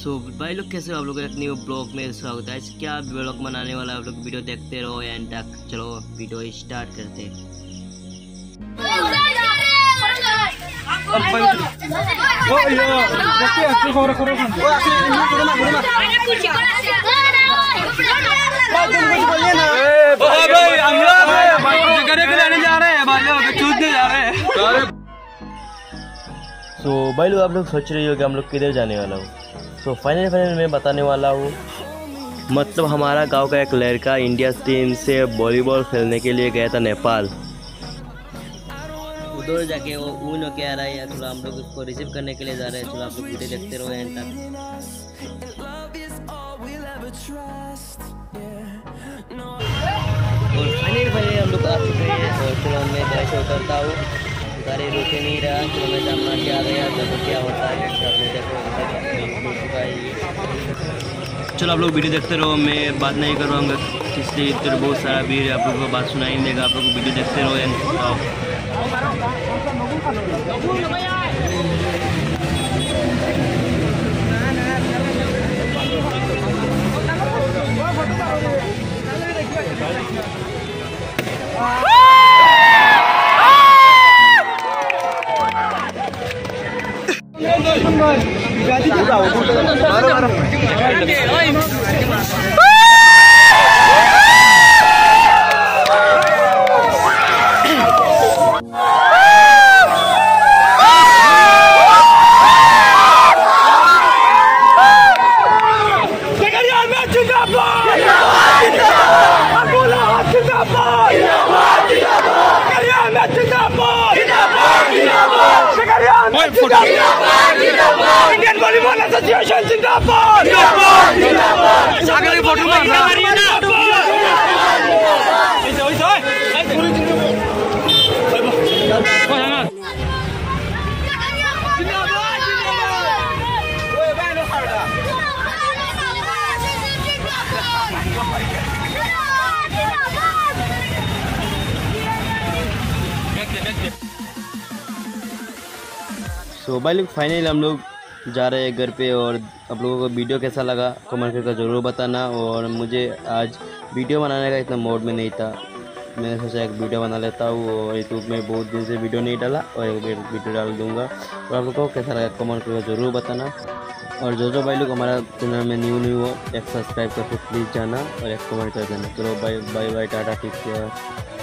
सो भाई लोग कैसे हो आप लोग एक न्यू ब्लॉग में स्वागत है। आज क्या ब्लॉग बनाने वाला है आप लोग वीडियो देखते रहो एंड तक। चलो वीडियो स्टार्ट करते हैं। सो भाई लोग आप लोग सोच रहे हो कि हम लोग किधर जाने वाला हूँ। सो फाइनल मैं बताने वाला हूँ। मतलब हमारा गांव का एक लड़का इंडिया टीम से वॉलीबॉल खेलने के लिए गया था नेपाल। उधर जाके वो ऊन होके आ रहा है, थोड़ा हम लोग उसको रिसीव करने के लिए जा रहे हैं। चलो आप लोग वीडियो देखते रहो एंड तक। और फाइनली हम लोग आ चुके हैं और चलो मैं गाड़ी से उतरता हूँ। गाड़ी रुके नहीं रहा, चलो मैं जानना क्या गया जब क्या होता है। चलो आप लोग वीडियो देखते रहो, मैं बात नहीं करवाऊँगा इसलिए इधर बहुत सारा भीड़ है, आप लोगों को बात सुनाई नहीं देगा। आप लोग वीडियो देखते रहो एंड इंडियन वॉलीबॉल एसोसिएशन जिंदाबाद अगर ये फोटो मार रहा है ना तो भाई लोग फाइनली हम लोग जा रहे हैं घर पे। और आप लोगों को वीडियो कैसा लगा कमेंट करके ज़रूर बताना। और मुझे आज वीडियो बनाने का इतना मूड में नहीं था, मैंने सोचा एक वीडियो बना लेता हूँ। और यूट्यूब में बहुत दिन से वीडियो नहीं डाला और एक वीडियो डाल दूँगा। और आप लोगों को कैसा लगा कमेंट करके ज़रूर बताना। और जो भाई लोग हमारा चैनल में न्यू हो एक सब्सक्राइब करके प्लीज़ जाना और एक कमेंट कर देना। चलो बाय बाय टाटा, टेक केयर।